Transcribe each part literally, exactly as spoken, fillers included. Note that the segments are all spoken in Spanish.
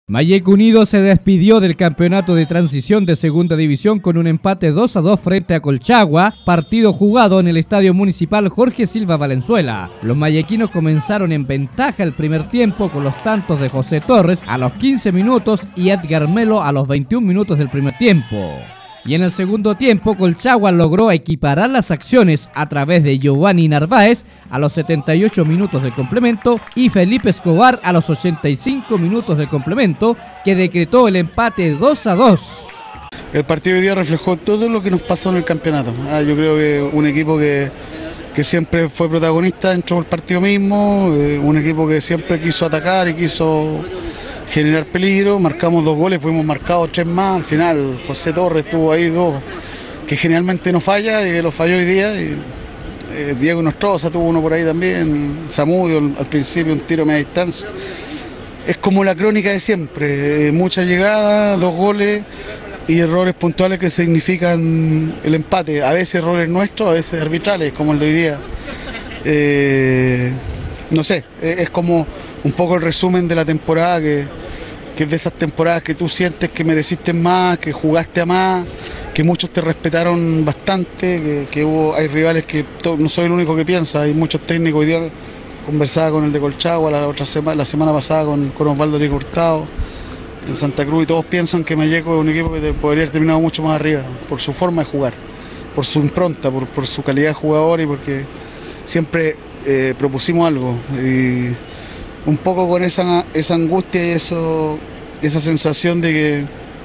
Mayek Unido se despidió del campeonato de transición de segunda división con un empate dos a dos frente a Colchagua, partido jugado en el Estadio Municipal Jorge Silva Valenzuela. Los mayequinos comenzaron en ventaja el primer tiempo con los tantos de José Torres a los quince minutos y Edgar Melo a los veintiún minutos del primer tiempo. Y en el segundo tiempo, Colchagua logró equiparar las acciones a través de Giovanni Narváez a los setenta y ocho minutos del complemento y Felipe Escobar a los ochenta y cinco minutos del complemento, que decretó el empate dos a dos. El partido de hoy día reflejó todo lo que nos pasó en el campeonato. Ah, yo creo que un equipo que, que siempre fue protagonista dentro del partido mismo, eh, un equipo que siempre quiso atacar y quiso generar peligro. Marcamos dos goles, pudimos marcar tres más. Al final José Torres tuvo ahí dos que generalmente no falla y que lo falló hoy día. Y, eh, Diego Nostroza tuvo uno por ahí también. Zamudio al, al principio un tiro a media distancia. Es como la crónica de siempre, eh, mucha llegada, dos goles y errores puntuales que significan el empate. A veces errores nuestros, a veces arbitrales, como el de hoy día. Eh, no sé, es, es como un poco el resumen de la temporada, que, que es de esas temporadas que tú sientes que mereciste más, que jugaste a más, que muchos te respetaron bastante, que, que hubo, hay rivales que to, no soy el único que piensa, hay muchos técnicos. Hoy día conversaba con el de Colchagua, la otra semana, la semana pasada con, con Osvaldo Rico Hurtado en Santa Cruz, y todos piensan que Mayeko es un equipo que podría haber terminado mucho más arriba, por su forma de jugar, por su impronta, por, por su calidad de jugador, y porque siempre eh, propusimos algo. Y un poco con esa, esa angustia y eso, esa sensación de que,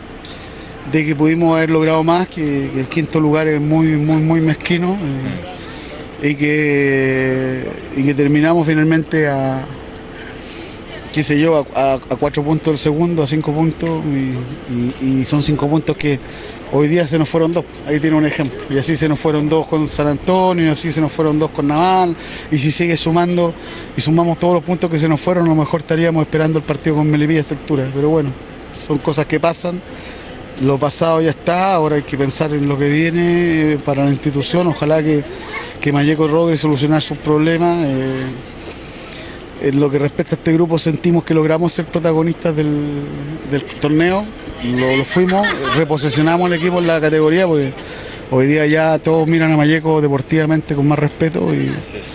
de que pudimos haber logrado más, que, que el quinto lugar es muy, muy, muy mezquino, eh, y, que, y que terminamos finalmente a, qué sé yo, a, a, a cuatro puntos del segundo, a cinco puntos, y, y, y son cinco puntos que hoy día se nos fueron dos. Ahí tiene un ejemplo. Y así se nos fueron dos con San Antonio, y así se nos fueron dos con Naval, y si sigue sumando y sumamos todos los puntos que se nos fueron, a lo mejor estaríamos esperando el partido con Melipilla a esta altura. Pero bueno, son cosas que pasan. Lo pasado ya está, ahora hay que pensar en lo que viene para la institución. Ojalá que, que Mayeko logre solucionar sus problemas. Eh, En lo que respecta a este grupo, sentimos que logramos ser protagonistas del, del torneo, lo, lo fuimos, reposicionamos al equipo en la categoría, porque hoy día ya todos miran a Mayeko deportivamente con más respeto, y,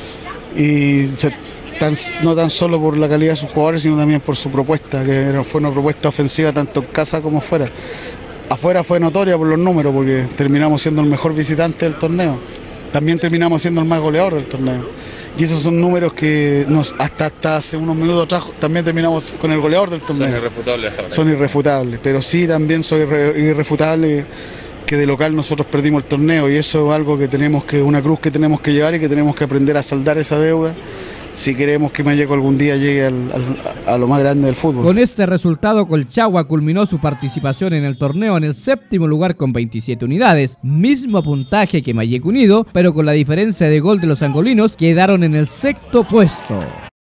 y se, tan, no tan solo por la calidad de sus jugadores, sino también por su propuesta, que fue una propuesta ofensiva tanto en casa como fuera. Afuera fue notoria por los números, porque terminamos siendo el mejor visitante del torneo, también terminamos siendo el más goleador del torneo. Y esos son números que nos, hasta, hasta hace unos minutos atrás también terminamos con el goleador del torneo. Son irrefutables hasta ahora. Son irrefutables, pero sí también son irrefutables que de local nosotros perdimos el torneo, y eso es algo que tenemos que, una cruz que tenemos que llevar, y que tenemos que aprender a saldar esa deuda si queremos que Mayeko algún día llegue al, al, a lo más grande del fútbol. Con este resultado, Colchagua culminó su participación en el torneo en el séptimo lugar con veintisiete unidades, mismo puntaje que Mayek Unido, pero con la diferencia de gol de los angolinos quedaron en el sexto puesto.